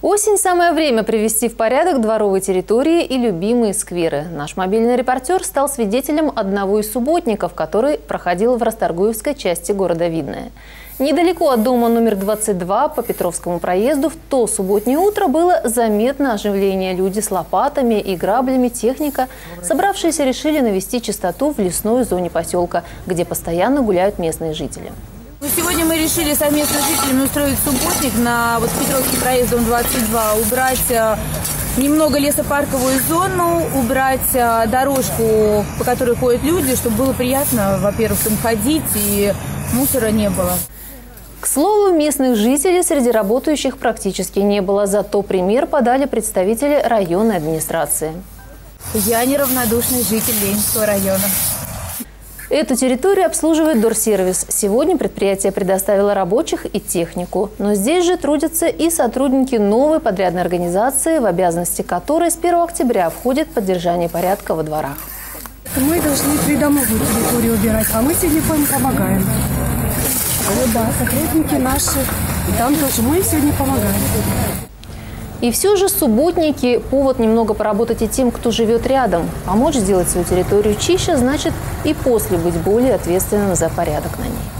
Осень – самое время привести в порядок дворовые территории и любимые скверы. Наш мобильный репортер стал свидетелем одного из субботников, который проходил в Расторгуевской части города Видное. Недалеко от дома номер 22 по Петровскому проезду в то субботнее утро было заметно оживление. Люди с лопатами и граблями, техника. Собравшиеся решили навести чистоту в лесной зоне поселка, где постоянно гуляют местные жители. Сегодня мы решили совместно с жителями устроить субботник на Петровский проезд, дом 22, убрать немного лесопарковую зону, убрать дорожку, по которой ходят люди, чтобы было приятно, во-первых, там ходить и мусора не было. К слову, местных жителей среди работающих практически не было, зато пример подали представители районной администрации. Я неравнодушный житель Ленинского района. Эту территорию обслуживает Дорсервис. Сегодня предприятие предоставило рабочих и технику. Но здесь же трудятся и сотрудники новой подрядной организации, в обязанности которой с 1 октября входит поддержание порядка во дворах. Мы должны придомовую территорию убирать, а мы сегодня помогаем. Вот да, сотрудники наши, там тоже мы сегодня помогаем. И все же субботники – повод немного поработать и тем, кто живет рядом. Помочь сделать свою территорию чище – значит и после быть более ответственным за порядок на ней.